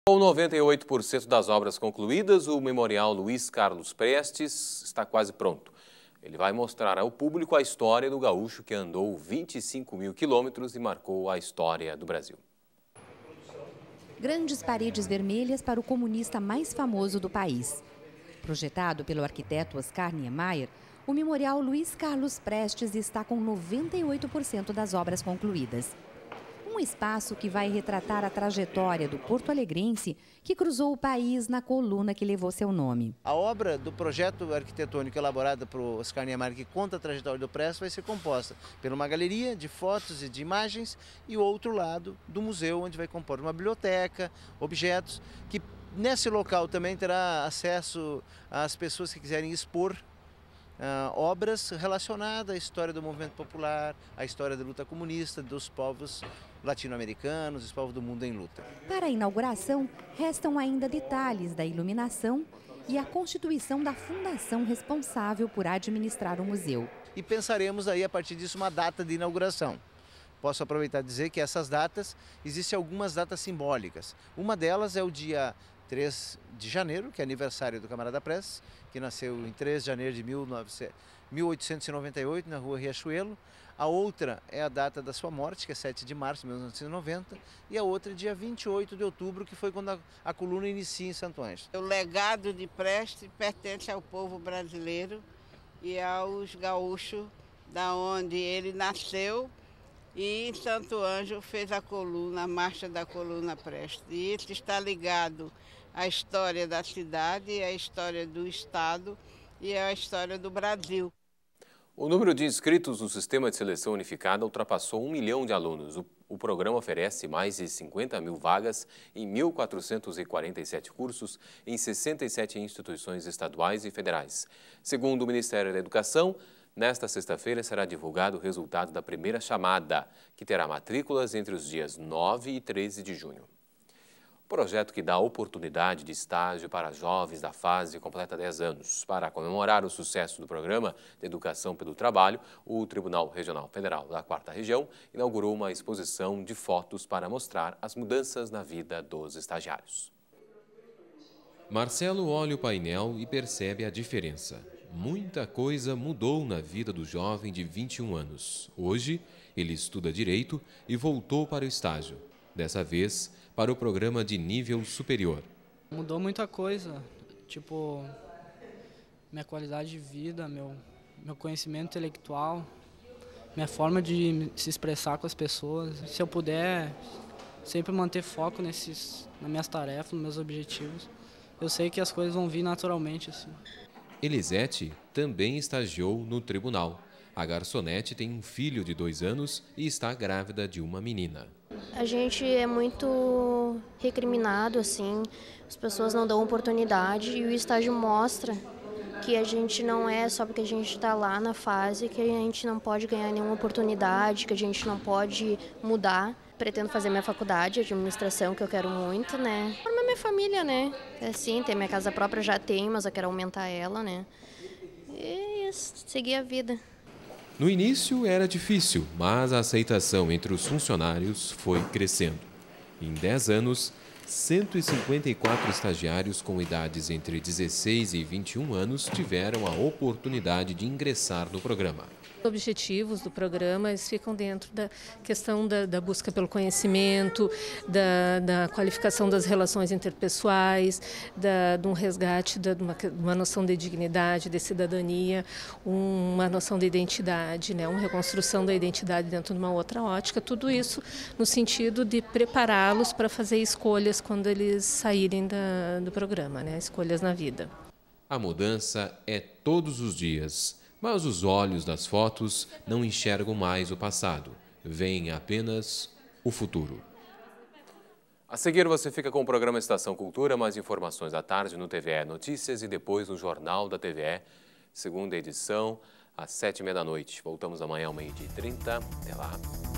Com 98% das obras concluídas, o Memorial Luiz Carlos Prestes está quase pronto. Ele vai mostrar ao público a história do gaúcho que andou 25 mil quilômetros e marcou a história do Brasil. Grandes paredes vermelhas para o comunista mais famoso do país. Projetado pelo arquiteto Oscar Niemeyer, o Memorial Luiz Carlos Prestes está com 98% das obras concluídas. Um espaço que vai retratar a trajetória do porto-alegrense que cruzou o país na coluna que levou seu nome. A obra do projeto arquitetônico elaborada por Oscar Niemeyer, que conta a trajetória do Prestes, vai ser composta por uma galeria de fotos e de imagens e o outro lado do museu, onde vai compor uma biblioteca, objetos, que nesse local também terá acesso às pessoas que quiserem expor obras relacionadas à história do movimento popular, à história da luta comunista, dos povos latino-americanos, dos povos do mundo em luta. Para a inauguração, restam ainda detalhes da iluminação e a constituição da fundação responsável por administrar o museu. E pensaremos aí, a partir disso, uma data de inauguração. Posso aproveitar e dizer que essas datas, existem algumas datas simbólicas. Uma delas é o dia 3 de janeiro, que é aniversário do camarada Prestes, que nasceu em 3 de janeiro de 1898, na rua Riachuelo. A outra é a data da sua morte, que é 7 de março de 1990. E a outra é dia 28 de outubro, que foi quando a coluna inicia em Santo Ângelo. O legado de Prestes pertence ao povo brasileiro e aos gaúchos, da onde ele nasceu. E em Santo Ângelo fez a coluna, a marcha da coluna Prestes. E isso está ligado à história da cidade, à história do estado e à história do Brasil. O número de inscritos no Sistema de Seleção Unificada ultrapassou 1 milhão de alunos. O programa oferece mais de 50 mil vagas em 1.447 cursos em 67 instituições estaduais e federais. Segundo o Ministério da Educação, nesta sexta-feira será divulgado o resultado da primeira chamada, que terá matrículas entre os dias 9 e 13 de junho. O projeto que dá oportunidade de estágio para jovens da fase completa 10 anos. Para comemorar o sucesso do programa de Educação pelo Trabalho, o Tribunal Regional Federal da 4ª Região inaugurou uma exposição de fotos para mostrar as mudanças na vida dos estagiários. Marcelo olha o painel e percebe a diferença. Muita coisa mudou na vida do jovem de 21 anos. Hoje, ele estuda Direito e voltou para o estágio. Dessa vez, para o programa de nível superior. Mudou muita coisa, tipo, minha qualidade de vida, meu conhecimento intelectual, minha forma de se expressar com as pessoas. Se eu puder sempre manter foco nas minhas tarefas, nos meus objetivos, eu sei que as coisas vão vir naturalmente, assim. Elisete também estagiou no tribunal. A garçonete tem um filho de 2 anos e está grávida de uma menina. A gente é muito recriminado, assim, as pessoas não dão oportunidade e o estágio mostra que a gente não é só porque a gente está lá na fase que a gente não pode ganhar nenhuma oportunidade, que a gente não pode mudar. Pretendo fazer minha faculdade, administração, que eu quero muito, né? Formar minha família, né? Assim, ter minha casa própria já tenho, mas eu quero aumentar ela, né? E isso, seguir a vida. No início era difícil, mas a aceitação entre os funcionários foi crescendo. Em 10 anos, 154 estagiários com idades entre 16 e 21 anos tiveram a oportunidade de ingressar no programa. Os objetivos do programa ficam dentro da questão da busca pelo conhecimento, da qualificação das relações interpessoais, de um resgate de uma noção de dignidade, de cidadania, uma noção de identidade, né? Uma reconstrução da identidade dentro de uma outra ótica, tudo isso no sentido de prepará-los para fazer escolhas quando eles saírem do programa, né? Escolhas na vida. A mudança é todos os dias. Mas os olhos das fotos não enxergam mais o passado, veem apenas o futuro. A seguir você fica com o programa Estação Cultura, mais informações à tarde no TVE Notícias e depois no Jornal da TVE, segunda edição, às 7h30 da noite. Voltamos amanhã ao 12h30. Até lá.